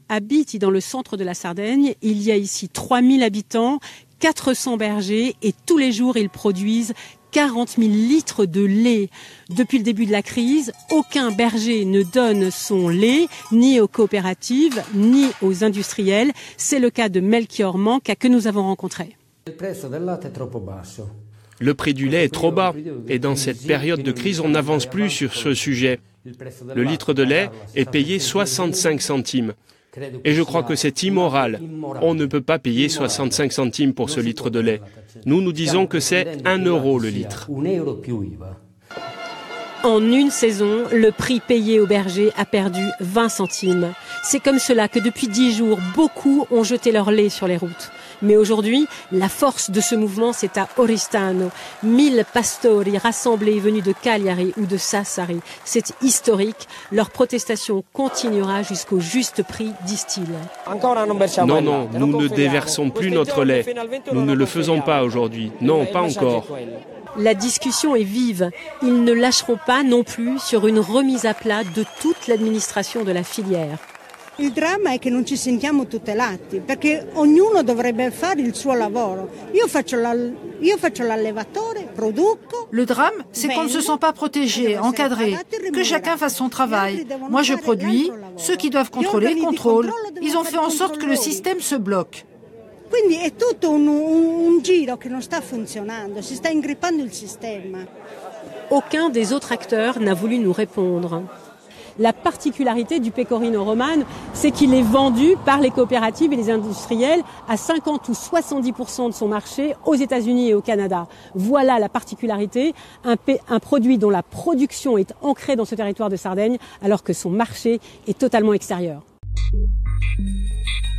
À Biti, dans le centre de la Sardaigne, il y a ici 3000 habitants, 400 bergers et tous les jours ils produisent 40 000 litres de lait. Depuis le début de la crise, aucun berger ne donne son lait ni aux coopératives ni aux industriels. C'est le cas de Melchior Manca que nous avons rencontré. Le prix du lait est trop bas et dans cette période de crise, on n'avance plus sur ce sujet. Le litre de lait est payé 65 centimes. Et je crois que c'est immoral. On ne peut pas payer 65 centimes pour ce litre de lait. Nous disons que c'est 1 euro le litre. En une saison, le prix payé aux bergers a perdu 20 centimes. C'est comme cela que depuis 10 jours, beaucoup ont jeté leur lait sur les routes. Mais aujourd'hui, la force de ce mouvement, c'est à Oristano. 1000 pastori rassemblés venus de Cagliari ou de Sassari. C'est historique. Leur protestation continuera jusqu'au juste prix, disent-ils. Non, nous ne déversons plus notre lait. Nous ne le faisons pas aujourd'hui. Non, pas encore. La discussion est vive. Ils ne lâcheront pas non plus sur une remise à plat de toute l'administration de la filière. Il dramma è che non ci sentiamo tutelati, perché ognuno dovrebbe fare il suo lavoro. Io faccio l'allevatore, produco. Le drame, c'est qu'on ne se sent pas protégé, encadré, que chacun fasse son travail. Moi je produis, ceux qui doivent contrôler, contrôlent. Ils ont fait en sorte que le système se bloque. Quindi è tutto un giro che non sta funzionando, si sta ingrippando il sistema. Aucun des autres acteurs n'a voulu nous répondre. La particularité du Pecorino Romano, c'est qu'il est vendu par les coopératives et les industriels à 50 ou 70% de son marché aux États-Unis et au Canada. Voilà la particularité, un produit dont la production est ancrée dans ce territoire de Sardaigne alors que son marché est totalement extérieur.